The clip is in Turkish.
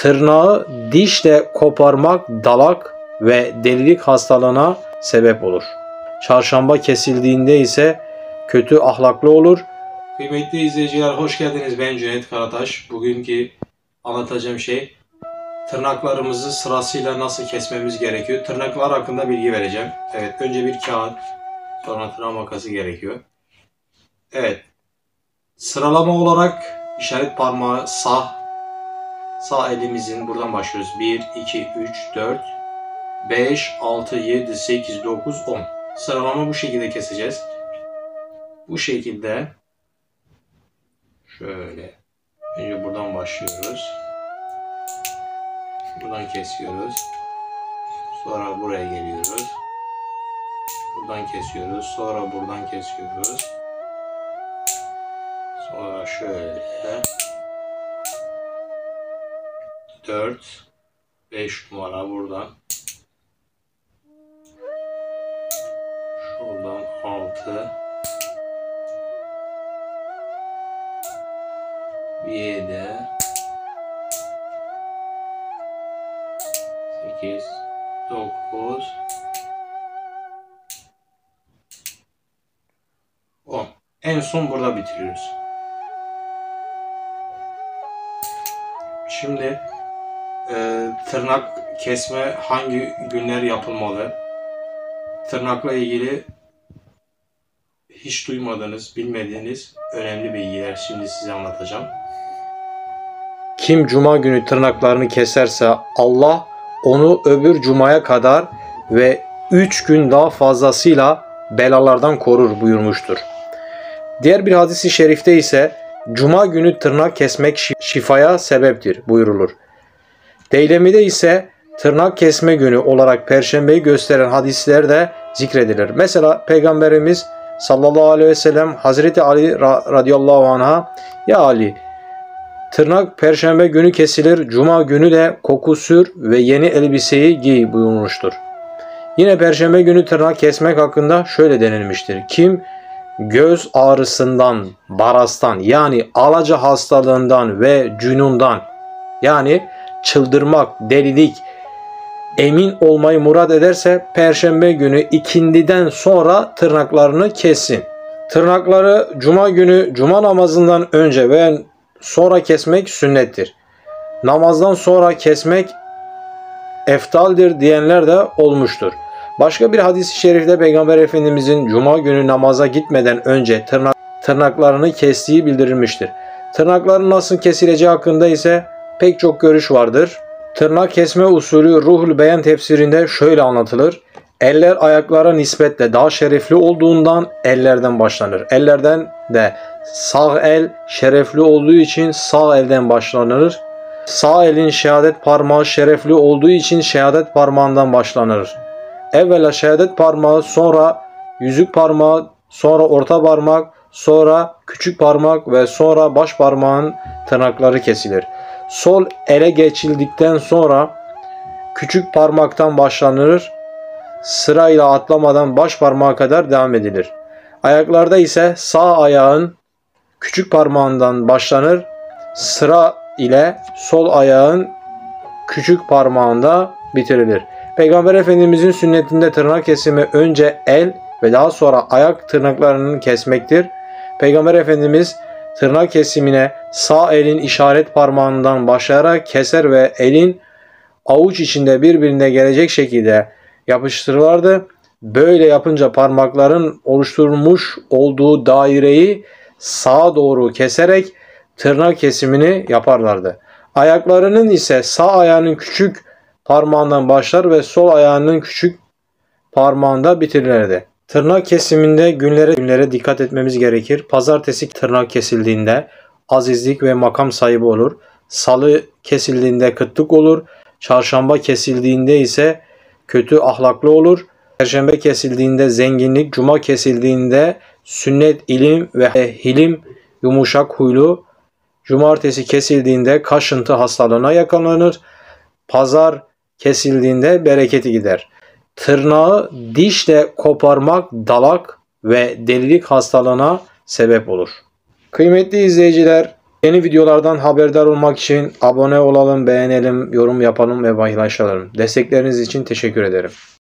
Tırnağı dişle koparmak dalak ve delilik hastalığına sebep olur. Çarşamba kesildiğinde ise kötü ahlaklı olur. Kıymetli izleyiciler, hoş geldiniz. Ben Cüneyt Karataş. Bugünkü anlatacağım şey, tırnaklarımızı sırasıyla nasıl kesmemiz gerekiyor. Tırnaklar hakkında bilgi vereceğim. Evet, önce bir kağıt, sonra tırnak makası gerekiyor. Evet, sıralama olarak işaret parmağı sağ elimizin, buradan başlıyoruz. 1, 2, 3, 4, 5, 6, 7, 8, 9, 10. Sıralama bu şekilde keseceğiz. Bu şekilde şöyle. Önce buradan başlıyoruz. Buradan kesiyoruz. Sonra buraya geliyoruz. Buradan kesiyoruz. Sonra buradan kesiyoruz. Sonra şöyle 4, 5 numara buradan. Şuradan 6, 7, 8, 9, 10. En son burada bitiriyoruz. Şimdi tırnak kesme hangi günler yapılmalı? Tırnakla ilgili hiç duymadığınız, bilmediğiniz önemli bilgiler şimdi size anlatacağım. Kim cuma günü tırnaklarını keserse Allah onu öbür cumaya kadar ve 3 gün daha fazlasıyla belalardan korur buyurmuştur. Diğer bir hadis-i şerifte ise cuma günü tırnak kesmek şifaya sebeptir buyurulur. Deylemide ise tırnak kesme günü olarak perşembeyi gösteren hadisler de zikredilir. Mesela Peygamberimiz sallallahu aleyhi ve sellem Hazreti Ali radıyallahu anh'a, "Ya Ali, tırnak perşembe günü kesilir, cuma günü de koku sür ve yeni elbiseyi giy" buyurmuştur. Yine perşembe günü tırnak kesmek hakkında şöyle denilmiştir. Kim göz ağrısından, barastan yani alaca hastalığından ve cünundan yani çıldırmak, delilik, emin olmayı murad ederse perşembe günü ikindiden sonra tırnaklarını kessin. Tırnakları cuma günü cuma namazından önce ve sonra kesmek sünnettir. Namazdan sonra kesmek eftaldir diyenler de olmuştur. Başka bir hadis-i şerifte Peygamber Efendimizin cuma günü namaza gitmeden önce tırnaklarını kestiği bildirilmiştir. Tırnakların nasıl kesileceği hakkında ise pek çok görüş vardır. Tırnak kesme usulü Ruhul Beyan tefsirinde şöyle anlatılır. Eller ayaklara nispetle daha şerefli olduğundan ellerden başlanır. Ellerden de sağ el şerefli olduğu için sağ elden başlanır. Sağ elin şehadet parmağı şerefli olduğu için şehadet parmağından başlanır. Evvela şehadet parmağı, sonra yüzük parmağı, sonra orta parmak, sonra küçük parmak ve sonra baş parmağın tırnakları kesilir. Sol ele geçildikten sonra küçük parmaktan başlanır, sırayla atlamadan baş parmağa kadar devam edilir. Ayaklarda ise sağ ayağın küçük parmağından başlanır, sıra ile sol ayağın küçük parmağında bitirilir. Peygamber Efendimizin sünnetinde tırnak kesimi önce el ve daha sonra ayak tırnaklarını kesmektir. Peygamber Efendimiz tırnak kesimine sağ elin işaret parmağından başlayarak keser ve elin avuç içinde birbirine gelecek şekilde yapıştırırlardı. Böyle yapınca parmakların oluşturmuş olduğu daireyi sağa doğru keserek tırnak kesimini yaparlardı. Ayaklarının ise sağ ayağının küçük parmağından başlar ve sol ayağının küçük parmağında bitirirlerdi. Tırnak kesiminde günlere dikkat etmemiz gerekir. Pazartesi tırnak kesildiğinde azizlik ve makam sahibi olur. Salı kesildiğinde kıtlık olur. Çarşamba kesildiğinde ise kötü ahlaklı olur. Perşembe kesildiğinde zenginlik, cuma kesildiğinde sünnet, ilim ve hilim, yumuşak huylu. Cumartesi kesildiğinde kaşıntı hastalığına yakalanır. Pazar kesildiğinde bereketi gider. Tırnağı dişle koparmak dalak ve delilik hastalığına sebep olur. Kıymetli izleyiciler, Yeni videolardan haberdar olmak için abone olalım, beğenelim, yorum yapalım ve paylaşalım. Destekleriniz için teşekkür ederim.